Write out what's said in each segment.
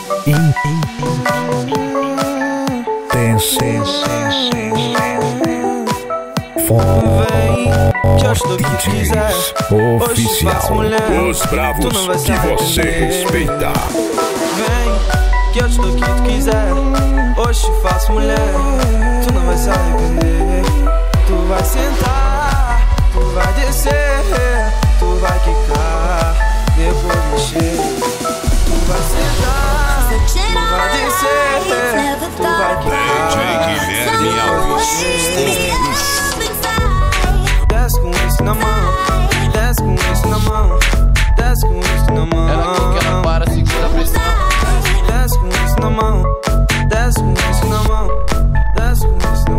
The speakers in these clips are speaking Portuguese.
DJs Oficial, os bravos que você respeita. Vem, que eu te dou o que tu quiser. Hoje te faço mulher, tu não vai se arrepender. Tu vai sentar, tu vai descer, tu vai quicar, depois mexer. Tu vai sentar, tu vai descer, tu vai quicar. DJ Guilherme Alves. Desce com isso na mão, desce com isso na mão, desce com isso na mão. Ela quer que ela para, segura a pressão. Desce com isso na mão, desce com isso na mão, desce com isso na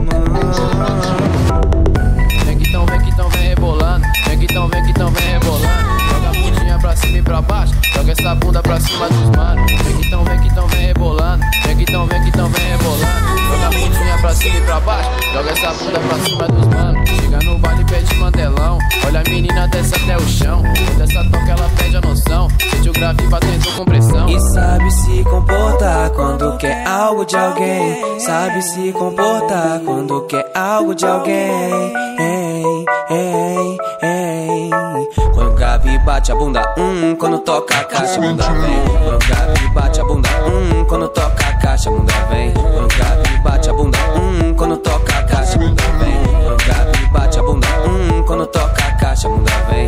mão. Vem que tão vem rebolando. Vem que tão vem rebolando. Joga a bundinha pra cima e pra baixo. Joga essa bunda pra cima dos manos. Vem que tão vem rebolando. Vem que tão vem rebolando. Joga a bundinha pra cima e pra baixo. Joga essa bunda pra cima dos manos. Chega no baile e pede mandelão. Olha a menina desce até o chão. Dessa toca ela perde a noção. Sente o grave batendo com pressão. E sabe se comportar quando quer algo de alguém. Sabe se comportar quando quer algo de alguém. Quando o grave bate a bunda, quando toca a caixa, a bunda vem. Quando o grave bate a bunda, quando toca a caixa, a bunda vem. Quando o grave bate a bunda, quando toca a caixa, a bunda vem. Quando o grave bate a bunda, quando toca a caixa, a bunda vem.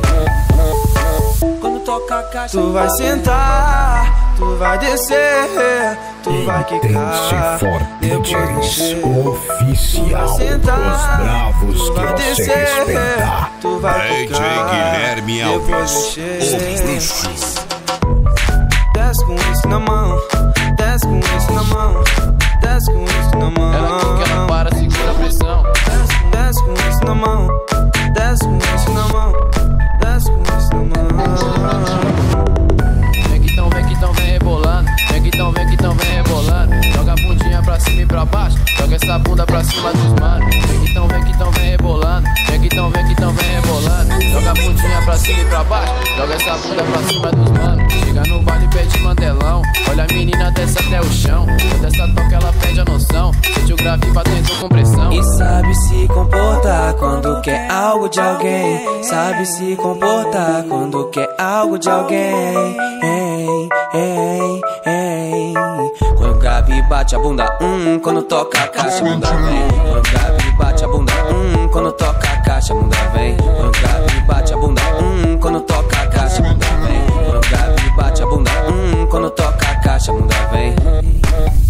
Quando toca a caixa, tu vai sentar, tu vai descer, tu vai quicar, depois mexer. Oficial, os bravos que você respeita. Tu vai DJ Guilherme Alves, os bruxos. Desce com isso na mão, desce com isso na mão, desce com isso na mão. Ela quer que ela para, segura a pressão. Desce com isso na mão, desce com isso na mão, desce com isso na mão. Vem que tão vem rebolando. Vem que tão vem rebolando. Joga a bundinha pra cima e pra baixo. Joga essa bunda pra cima dos manos. Vem que tão vem rebolando. Vem que tão vem rebolando. Joga a bundinha pra cima e pra baixo. Joga essa bunda pra cima dos manos. Chega no baile e pede mandelão. Olha a menina desce até o chão. Dessa toca ela perde a noção. Sente o grave batendo com pressão. E sabe se comportar quando quer algo de alguém. Sabe se comportar quando quer algo de alguém. Quando o grave bate a bunda, quando toca a caixa, a bunda vem. Quando o grave bate a bunda, quando toca a caixa, a bunda vem. Quando o grave bate a bunda, quando toca a caixa, a bunda vem. Quando o grave bate a bunda, quando toca a caixa, a bunda vem.